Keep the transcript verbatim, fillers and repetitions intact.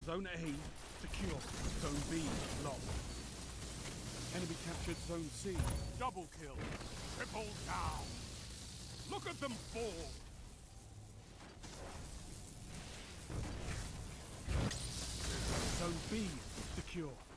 Zone A secure. Zone B locked. Enemy captured Zone C. Double kill. Triple down. Look at them fall. Zone B secure.